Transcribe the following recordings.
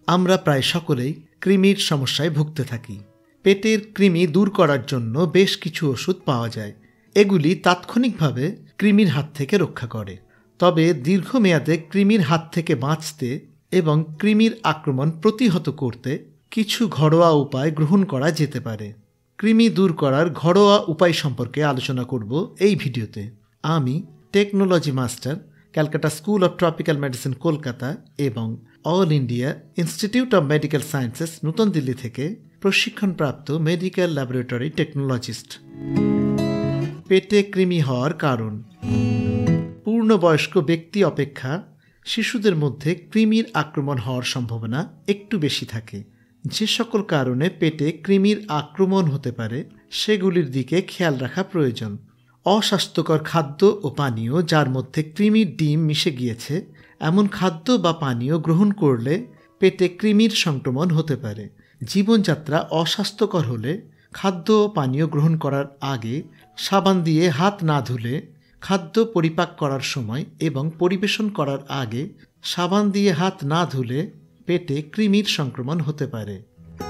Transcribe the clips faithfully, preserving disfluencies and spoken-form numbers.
আমরা প্রায় সকলেই কৃমির সমস্যায় ভুগতে থাকি। পেটের কৃমি দূর করার জন্য বেশ কিছু ওষুধ পাওয়া যায়। এগুলি তাৎক্ষণিকভাবে কৃমির হাত থেকে রক্ষা করে। তবে দীর্ঘমেয়াদে কৃমির হাত থেকে বাঁচতে এবং কৃমির আক্রমণ প্রতিহত করতে কিছু ঘরোয়া উপায় গ্রহণ করা যেতে পারে। কৃমি দূর করার ঘরোয়া উপায় সম্পর্কে আলোচনা করব এই ভিডিওতে। আমি technology master, Calcutta school of tropical medicine Kolkata এবং all India institute of medical sciences নতুন দিল্লি থেকে প্রশিক্ষণপ্রাপ্ত মেডিকেল ল্যাবরেটরি টেকনোলজিস্ট। পেটে কৃমি হওয়ার কারণ। পূর্ণবয়স্ক ব্যক্তি অপেক্ষা শিশুদের মধ্যে কৃমির আক্রমণ হওয়ার সম্ভাবনা একটু বেশি থাকে। যে সকল কারণে পেটে কৃমির আক্রমণ হতে পারে সেগুলির দিকে খেয়াল রাখা প্রয়োজন। অস্বাস্থ্যকর খাদ্য ও পানীয় যার মধ্যে কৃমির ডিম মিশে গিয়েছে এমন খাদ্য বা পানীয় গ্রহণ করলে পেটে কৃমির সংক্রমণ হতে পারে। জীবনযাত্রা অস্বাস্থ্যকর হলে খাদ্য ও পানীয় গ্রহণ করার আগে সাবান দিয়ে হাত না ধুলে, খাদ্য পরিপাক করার সময় এবং পরিবেশন করার আগে সাবান দিয়ে হাত না ধুলে পেটে কৃমির সংক্রমণ হতে পারে।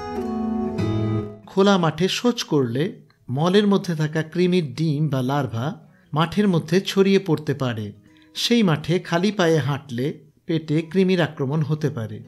খোলা মাঠে শৌচ করলে মলের মধ্যে থাকা কৃমির ডিম বা লার্ভা মাঠের মধ্যে ছড়িয়ে পড়তে পারে। সেই মাঠে খালি পায়ে হাঁটলে পেটে কৃমির আক্রমণ হতে পারে।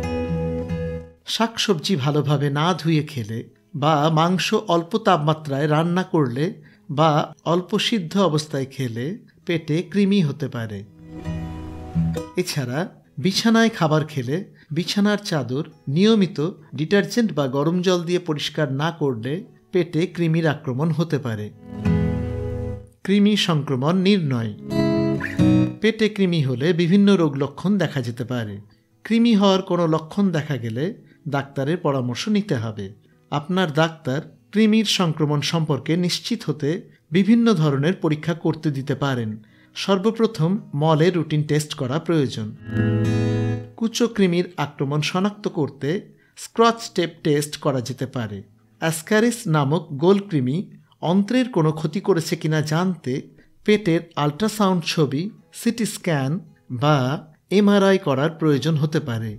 শাকসবজি ভালোভাবে না ধুয়ে খেলে বা মাংস অল্প তাপমাত্রায় রান্না করলে বা অল্প সিদ্ধ অবস্থায় খেলে পেটে কৃমি হতে পারে। এছাড়া বিছানায় খাবার খেলে বিছানার চাদর নিয়মিত ডিটারজেন্ট বা গরম জল দিয়ে পরিষ্কার না করলে পেটে কৃমির আক্রমণ হতে পারে। কৃমি সংক্রমণ নির্ণয়। পেটে কৃমি হলে বিভিন্ন রোগ লক্ষণ দেখা যেতে পারে। কৃমি হওয়ার কোনো লক্ষণ দেখা গেলে ডাক্তারের পরামর্শ নিতে হবে। আপনার ডাক্তার কৃমির সংক্রমণ সম্পর্কে নিশ্চিত হতে বিভিন্ন ধরনের পরীক্ষা করতে দিতে পারেন। সর্বপ্রথম মলে রুটিন টেস্ট করা প্রয়োজন। কুচো কৃমির আক্রমণ শনাক্ত করতে স্ক্রচ টেপ টেস্ট করা যেতে পারে। অ্যাসক্যারিস নামক গোল কৃমি অন্ত্রের কোনো ক্ষতি করেছে কিনা জানতে পেটের আল্ট্রাসাউন্ড ছবি, সিটি স্ক্যান বা এমআরআই করার প্রয়োজন হতে পারে।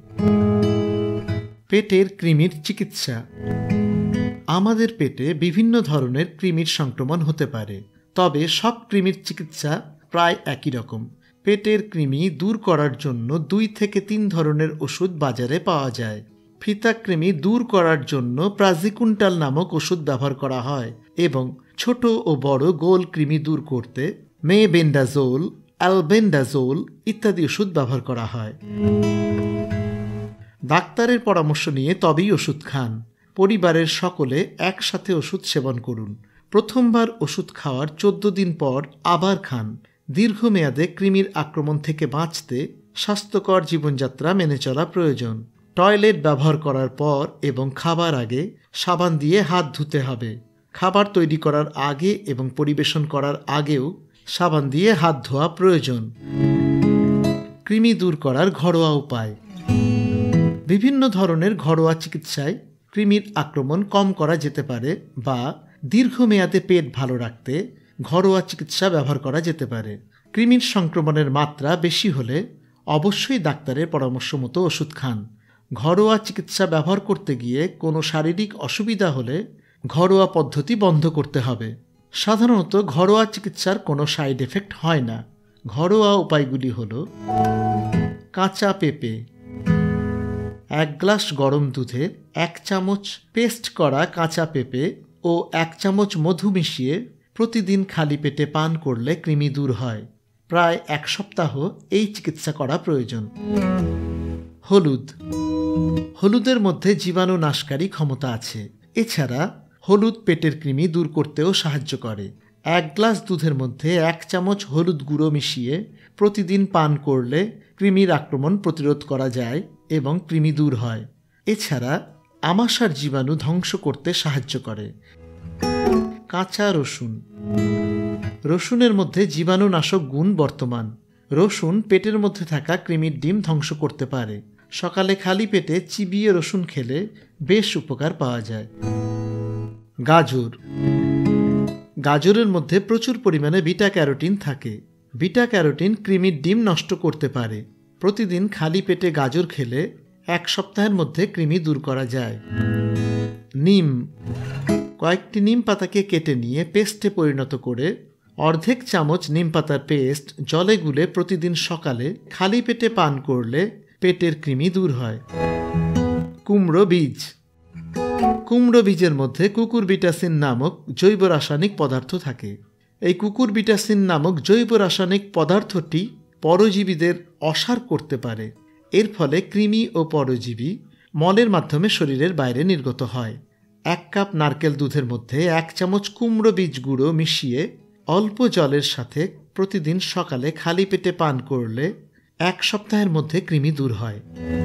পেটের কৃমির চিকিৎসা। আমাদের পেটে বিভিন্ন ধরনের কৃমির সংক্রমণ হতে পারে, তবে সব কৃমির চিকিৎসা প্রায় একই রকম। পেটের কৃমি দূর করার জন্য দুই থেকে তিন ধরনের ওষুধ বাজারে পাওয়া যায়। ফিতা কৃমি দূর করার জন্য প্রাজিকুন্টাল নামক ওষুধ ব্যবহার করা হয় এবং ছোট ও বড় গোল কৃমি দূর করতে মেবেন্ডাজোল, অ্যালবেন্ডাজোল ইত্যাদি ওষুধ ব্যবহার করা হয়। ডাক্তারের পরামর্শ নিয়ে তবেই ওষুধ খান। পরিবারের সকলে একসাথে ওষুধ সেবন করুন। প্রথমবার ওষুধ খাওয়ার চোদ্দ দিন পর আবার খান। দীর্ঘমেয়াদে কৃমির আক্রমণ থেকে বাঁচতে স্বাস্থ্যকর জীবনযাত্রা মেনে চলা প্রয়োজন। টয়লেট ব্যবহার করার পর এবং খাবার আগে সাবান দিয়ে হাত ধুতে হবে। খাবার তৈরি করার আগে এবং পরিবেশন করার আগেও সাবান দিয়ে হাত ধোয়া প্রয়োজন। কৃমি দূর করার ঘরোয়া উপায়। বিভিন্ন ধরনের ঘরোয়া চিকিৎসায় কৃমির আক্রমণ কম করা যেতে পারে বা দীর্ঘমেয়াদে পেট ভালো রাখতে ঘরোয়া চিকিৎসা ব্যবহার করা যেতে পারে। কৃমির সংক্রমণের মাত্রা বেশি হলে অবশ্যই ডাক্তারের পরামর্শ মতো ওষুধ খান। ঘরোয়া চিকিৎসা ব্যবহার করতে গিয়ে কোনো শারীরিক অসুবিধা হলে ঘরোয়া পদ্ধতি বন্ধ করতে হবে। সাধারণত ঘরোয়া চিকিৎসার কোনো সাইড এফেক্ট হয় না। ঘরোয়া উপায়গুলি হল: কাঁচা পেঁপে। এক গ্লাস গরম দুধে এক চামচ পেস্ট করা কাঁচা পেঁপে ও এক চামচ মধু মিশিয়ে প্রতিদিন খালি পেটে পান করলে কৃমি দূর হয়। প্রায় এক সপ্তাহ এই চিকিৎসা করা প্রয়োজন। হলুদ। হলুদের মধ্যে জীবাণু নাশকারী ক্ষমতা আছে। এছাড়া হলুদ পেটের কৃমি দূর করতেও সাহায্য করে। এক গ্লাস দুধের মধ্যে এক চামচ হলুদ গুঁড়ো মিশিয়ে প্রতিদিন পান করলে কৃমির আক্রমণ প্রতিরোধ করা যায় এবং কৃমি দূর হয়। এছাড়া আমাশার জীবাণু ধ্বংস করতে সাহায্য করে। কাঁচা রসুন। রসুনের মধ্যে জীবাণুনাশক গুণ বর্তমান। রসুন পেটের মধ্যে থাকা কৃমির ডিম ধ্বংস করতে পারে। সকালে খালি পেটে চিবিয়ে রসুন খেলে বেশ উপকার পাওয়া যায়। গাজর। গাজরের মধ্যে প্রচুর পরিমাণে বিটা ক্যারোটিন থাকে। বিটা ক্যারোটিন কৃমির ডিম নষ্ট করতে পারে। প্রতিদিন খালি পেটে গাজর খেলে এক সপ্তাহের মধ্যে কৃমি দূর করা যায়। নিম, কয়েকটি নিম পাতাকে কেটে নিয়ে পেস্টে পরিণত করে অর্ধেক চামচ নিম পাতার পেস্ট জলে গুলে প্রতিদিন সকালে খালি পেটে পান করলে পেটের কৃমি দূর হয়। কুমড়ো বীজ, কুমড়ো বীজের মধ্যে কুকুরবিটাসিন নামক জৈব রাসায়নিক পদার্থ থাকে। এই কুকুরবিটাসিন নামক জৈব রাসায়নিক পদার্থটি পরজীবীদের অসাড় করতে পারে। এর ফলে কৃমি ও পরজীবী মলের মাধ্যমে শরীরের বাইরে নির্গত হয়। এক কাপ নারকেল দুধের মধ্যে এক চামচ কুমড়ো বীজ গুঁড়ো মিশিয়ে অল্প জলের সাথে প্রতিদিন সকালে খালি পেটে পান করলে এক সপ্তাহের মধ্যে কৃমি দূর হয়।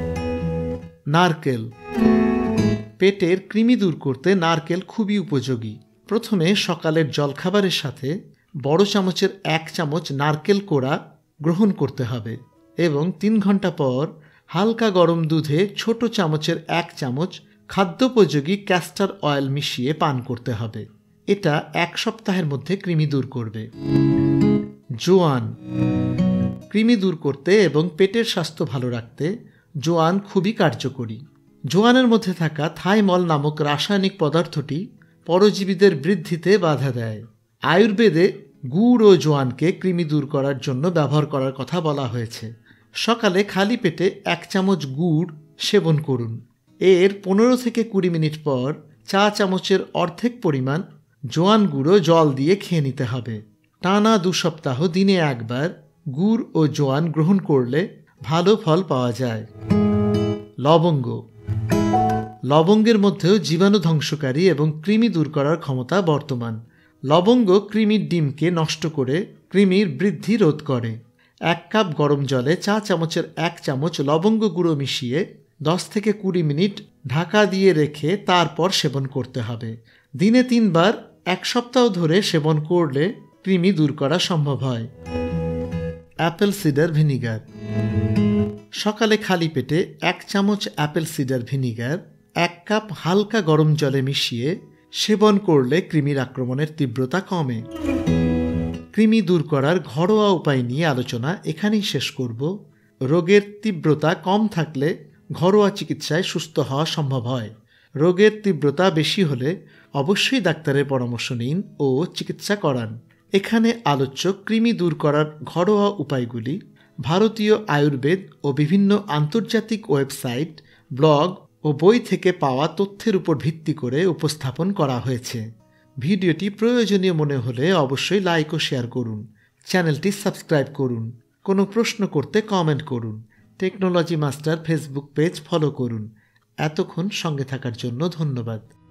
নারকেল, পেটের কৃমি দূর করতে নারকেল খুবই উপযোগী। প্রথমে সকালের জলখাবারের সাথে বড় চামচের এক চামচ নারকেল কোড়া গ্রহণ করতে হবে এবং তিন ঘন্টা পর হালকা গরম দুধে ছোট চামচের এক চামচ খাদ্যোপযোগী ক্যাস্টর অয়েল মিশিয়ে পান করতে হবে। এটা এক সপ্তাহের মধ্যে কৃমি দূর করবে। জোয়ান, কৃমি দূর করতে এবং পেটের স্বাস্থ্য ভালো রাখতে জোয়ান খুবই কার্যকরী। জোয়ানের মধ্যে থাকা থাইমল নামক রাসায়নিক পদার্থটি পরজীবীদের বৃদ্ধিতে বাধা দেয়। আয়ুর্বেদে গুড় ও জোয়ানকে কৃমি দূর করার জন্য ব্যবহার করার কথা বলা হয়েছে। সকালে খালি পেটে এক চামচ গুড় সেবন করুন। এর পনেরো থেকে কুড়ি মিনিট পর চা চামচের অর্ধেক পরিমাণ জোয়ান গুঁড়ো জল দিয়ে খেয়ে নিতে হবে। টানা দু সপ্তাহ দিনে একবার গুড় ও জোয়ান গ্রহণ করলে ভালো ফল পাওয়া যায়। লবঙ্গ, লবঙ্গের মধ্যেও জীবাণু ধ্বংসকারী এবং কৃমি দূর করার ক্ষমতা বর্তমান। লবঙ্গ কৃমির ডিমকে নষ্ট করে কৃমির বৃদ্ধি রোধ করে। এক কাপ গরম জলে চা চামচের এক চামচ লবঙ্গ গুঁড়ো মিশিয়ে দশ থেকে কুড়ি মিনিট ঢাকা দিয়ে রেখে তারপর সেবন করতে হবে। দিনে তিনবার এক সপ্তাহ ধরে সেবন করলে কৃমি দূর করা সম্ভব হয়। অ্যাপেল সিডার ভিনিগার, সকালে খালি পেটে এক চামচ অ্যাপেল সিডার ভিনিগার এক কাপ হালকা গরম জলে মিশিয়ে সেবন করলে কৃমির আক্রমণের তীব্রতা কমে। কৃমি দূর করার ঘরোয়া উপায় নিয়ে আলোচনা এখানেই শেষ করব। রোগের তীব্রতা কম থাকলে ঘরোয়া চিকিৎসায় সুস্থ হওয়া সম্ভব হয়। রোগের তীব্রতা বেশি হলে অবশ্যই ডাক্তারের পরামর্শ নিন ও চিকিৎসা করান। এখানে আলোচ্য কৃমি দূর করার ঘরোয়া উপায়গুলি ভারতীয় আয়ুর্বেদ ও বিভিন্ন আন্তর্জাতিক ওয়েবসাইট, ব্লগ ও বই থেকে পাওয়া তথ্যের উপর ভিত্তি করে উপস্থাপন করা হয়েছে। ভিডিওটি প্রয়োজনীয় মনে হলে অবশ্যই লাইক ও শেয়ার করুন। চ্যানেলটি সাবস্ক্রাইব করুন। কোনো প্রশ্ন করতে কমেন্ট করুন। Technology master Facebook page follow করুন। এতক্ষণ সঙ্গে থাকার জন্য ধন্যবাদ।